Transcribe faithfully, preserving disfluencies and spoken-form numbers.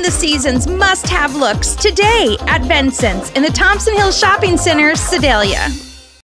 the season's must-have looks today at Benson's in the Thompson Hill Shopping Center, Sedalia.